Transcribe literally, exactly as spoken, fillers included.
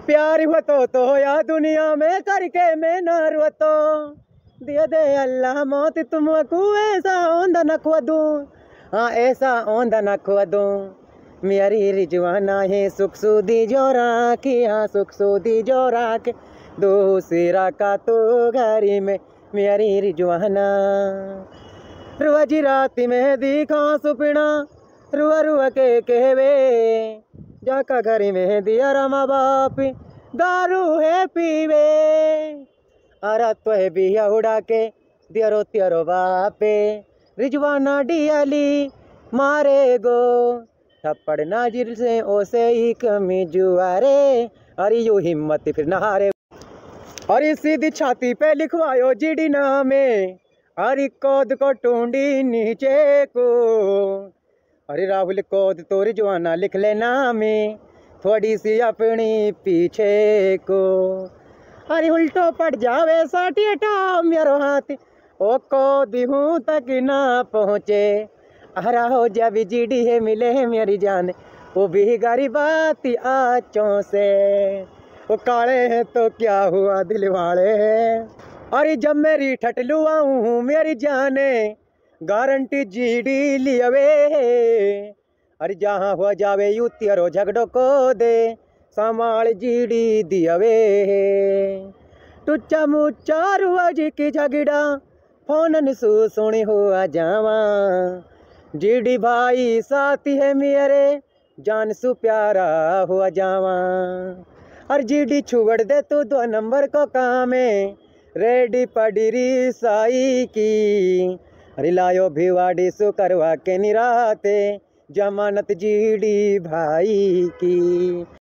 प्यार हुआ तो तो या दुनिया में करके मैं नार तो दिया दे अल्लाह मौत तुमको ऐसा औंधा न खो दूं। हाँ ऐसा औंधा न खो दूं। मेरी रिजवाना है सुख सुधी जो राखी, हाँ सुख सुधी जो राख दूसरा का तो घरी में मेरी रिजवाना। रोज रात में दिखा सुपना रुआ रुआ के कहवे, जाका घर में दिया रमा बाप दारू है पीवे। अरा तो है बिया उड़ा के दियरो तियरो बापे रिजवाना डियाली मारे गो थप्पड़ नाजिर से ओसे ही कमी जुआरे। अरे यू हिम्मत फिर नहारे। अरे सीधी छाती पे लिखवायो जीडी नामे, अरे कोद को टूंडी नीचे को। अरे राहुल कोद तो रिजवाना लिख लेना में थोड़ी सी अपनी पीछे को। अरे उल्टो पड़ जावे साटी हटा मेरो हाथ ओ को दिहूं तक ना पहुँचे। हरा हो जब जीडी है मिले है मेरी जान वो भी गरीबात आँचों से। वो काले हैं तो क्या हुआ दिल वाले हैं। अरे जब मेरी ठटलू आऊँ मेरी जाने गारंटी जीडी लियावे। अरे जहाँ हुआ जावे यू तेरो झगड़ो को दे संभाल जीडी दियावे। टुच्चा मुच्चा रुआज की झगड़ा फोनन सु सुनी हुआ जावा। जीडी भाई साथी है मेरे जान सु प्यारा हुआ जावा। और जीडी छुड़ दे तू दो नंबर को काम है रेडी पड़ी साई की। अरे लायो भिवाड़ी सु करवा के निराते जमानत जीडी भाई की।